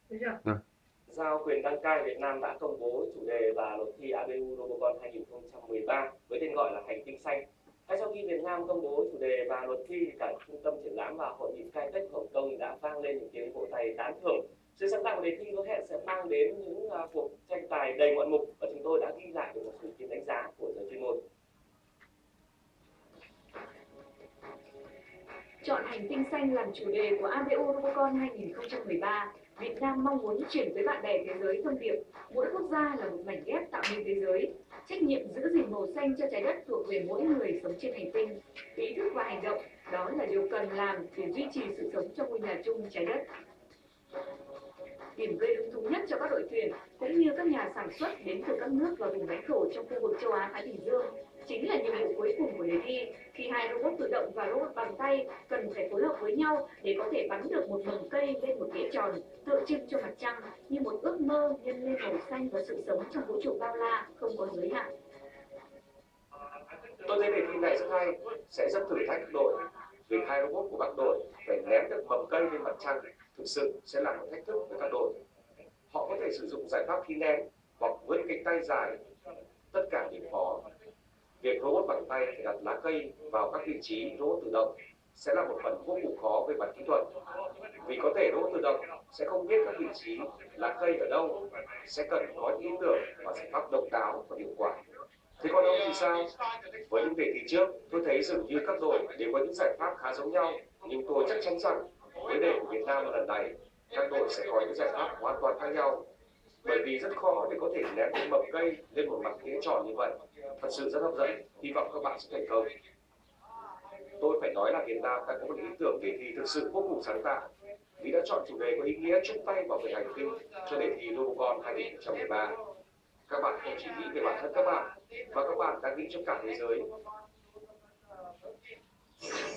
Được chưa? Rồi. Giao quyền đăng cai Việt Nam đã công bố chủ đề và luật thi ABU Robocon 2013 với tên gọi là Hành tinh xanh. Ngay sau khi Việt Nam công bố chủ đề và luật thi, thì cả trung tâm triển lãm và hội nghị Skytech Hồng Kông đã vang lên những tiếng vỗ tay tán thưởng. Sự sáng tạo của đề thi có thể sẽ mang đến những cuộc tranh tài đầy ngoạn mục, và chúng tôi đã ghi lại được một số ý kiến đánh giá của giới chuyên môn. Chọn hành tinh xanh làm chủ đề của ABU Robocon 2013, Việt Nam mong muốn chuyển tới bạn bè thế giới thông điệp mỗi quốc gia là một mảnh ghép tạo nên thế giới. Trách nhiệm giữ gìn màu xanh cho trái đất thuộc về mỗi người sống trên hành tinh. Ý thức và hành động, đó là điều cần làm để duy trì sự sống trong ngôi nhà chung trái đất. Điểm gây hứng thú nhất cho các đội tuyển cũng như các nhà sản xuất đến từ các nước và vùng lãnh thổ trong khu vực châu Á Thái Bình Dương chính là nhiệm vụ cuối cùng của đề thi, khi hai robot tự động và robot bằng tay cần phải phối hợp với nhau để có thể bắn được một mầm cây lên một đĩa tròn, tượng trưng cho mặt trăng như một ước mơ nhân lên màu xanh và sự sống trong vũ trụ bao la không có giới hạn. Tôi thấy đề thi này rất hay, sẽ rất thử thách các đội, vì hai robot của các đội phải ném được mầm cây lên mặt trăng thực sự sẽ là một thách thức với các đội. Họ có thể sử dụng giải pháp khí nén hoặc vươn cánh tay dài, tất cả đều khó. Việc robot bằng tay phải đặt lá cây vào các vị trí robot tự động sẽ là một phần vô cùng khó về mặt kỹ thuật, vì có thể robot tự động sẽ không biết các vị trí lá cây ở đâu, sẽ cần có những ý tưởng và giải pháp độc đáo và hiệu quả. Thế còn ông thì sao? Với những đề thi trước, tôi thấy dường như các đội đều có những giải pháp khá giống nhau, nhưng tôi chắc chắn rằng với đề của Việt Nam lần này, các đội sẽ có những giải pháp hoàn toàn khác nhau. Bởi vì rất khó để có thể ném một mầm cây lên một mặt đĩa tròn như vậy. Thật sự rất hấp dẫn, hy vọng các bạn sẽ thành công. Tôi phải nói là Việt Nam đã có một ý tưởng đề thi thực sự vô cùng sáng tạo, vì đã chọn chủ đề có ý nghĩa chung tay bảo vệ hành tinh cho đề thi Robocon 2013. Các bạn không chỉ nghĩ về bản thân các bạn, mà các bạn đã nghĩ cho cả thế giới.